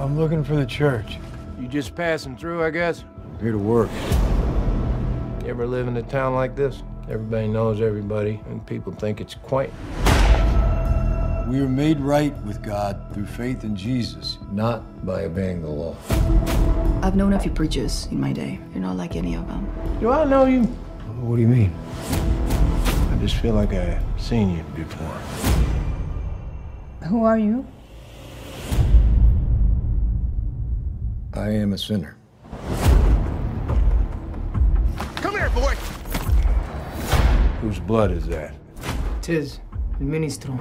I'm looking for the church. You just passing through, I guess? Here to work. You ever live in a town like this? Everybody knows everybody, and people think it's quaint. We were made right with God through faith in Jesus, not by obeying the law. I've known a few preachers in my day. You're not like any of them. Do I know you? What do you mean? I just feel like I've seen you before. Who are you? I am a sinner. Come here, boy! Whose blood is that? Tis el ministro.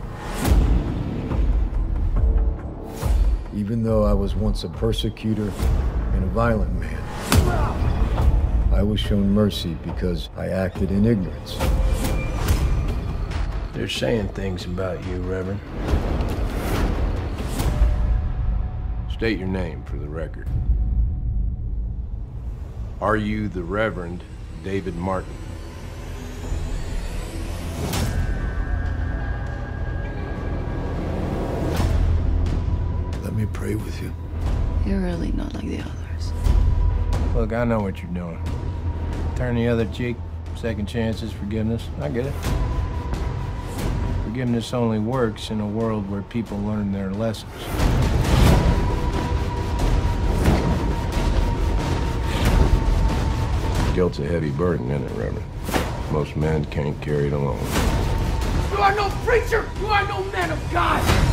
Even though I was once a persecutor and a violent man, I was shown mercy because I acted in ignorance. They're saying things about you, Reverend. State your name for the record. Are you the Reverend David Martin? Let me pray with you. You're really not like the others. Look, I know what you're doing. Turn the other cheek, second chances, forgiveness. I get it. Forgiveness only works in a world where people learn their lessons. Guilt's a heavy burden, isn't it, Reverend? Most men can't carry it alone. You are no preacher! You are no man of God!